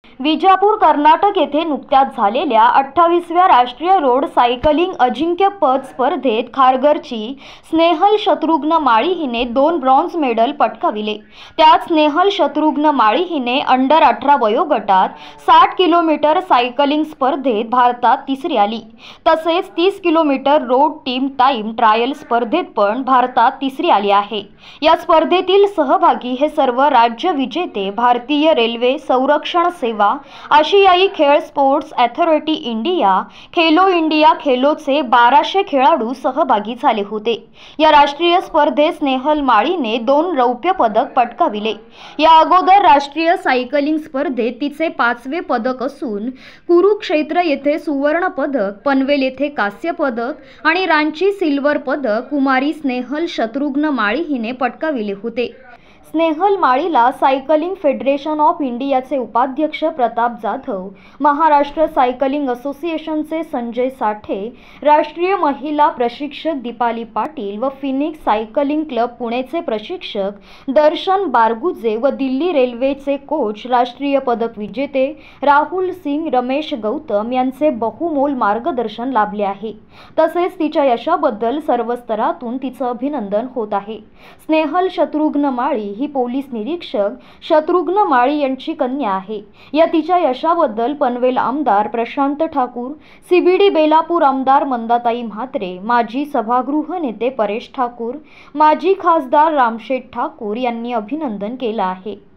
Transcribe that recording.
विजापूर कर्नाटक येथे नुकत्याच झालेल्या 28व्या राष्ट्रीय रोड सायकलिंग अजिंक्यपद स्पर्धेत खारघरची स्नेहल शत्रुघ्न माळी हिने 2 ब्रॉन्झ मेडल पटकाविले। त्यात स्नेहल शत्रुघ्न माळी हिने अंडर 18 वयोगटात 60 किलोमीटर सायकलिंग स्पर्धेत भारतात तिसरी आली। तसेच 30 kilometre road team time trial स्पर्धेत पण भारतात तिसरी आली आहे। या स्पर्धेतील सहभागी हे सर्व राज्य विजेते भारतीय रेल्वे संरक्षण सेवा, आशियाई खेळ sports authority India, Khelo India खेलोचे 1200 खेळाडू सहभागी झाले होते। या राष्ट्रीय स्पर्धेत स्नेहल माळीने 2 रौप्य पदक पटकाविले। या अगोदर राष्ट्रीय सायकलिंग स्पर्धेत तिचे 5वे पदक असून कुरुक्षेत्र येथे सुवर्ण पदक, पनवेल येथे कांस्य पदक आणि रांची सिल्वर पदक कुमारी स्नेहल शत्रुघ्न माळी हिने पटकाविले होते। स्नेहल माळीला सायकलिंग फेडरेशन ऑफ इंडियाचे उपाध्यक्ष प्रताप जाधव, महाराष्ट्र सायकलिंग असोसिएशनचे संजय साठे, राष्ट्रीय महिला प्रशिक्षक दीपाली पाटील व फिनिक्स सायकलिंग क्लब पुणेचे प्रशिक्षक दर्शन बारगुजे व दिल्ली रेल्वेचे कोच, राष्ट्रीय पदक विजेते राहुल सिंग, रमेश गौतम यांचे बहुमोल मार्गदर्शन लाभले आहे। तसेच तिच्या यशाबद्दल सर्व स्तरातून तिचे अभिनंदन होत आहे। स्नेहल शत्रुघ्न माळी ही पोलीस निरीक्षक शत्रुघ्न माळी यांची कन्या आहे। या तिच्या यशाबद्दल पनवेल आमदार प्रशांत ठाकूर, सीबीडी बेलापूर आमदार मंदाताई म्हात्रे, माजी सभागृह नेते परेश ठाकूर, माजी खासदार रामशेठ ठाकूर यांनी अभिनंदन केले आहे।